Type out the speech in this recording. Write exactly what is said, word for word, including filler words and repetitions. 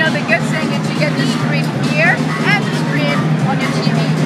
know, the good thing is you get the screen here and the screen on your T V.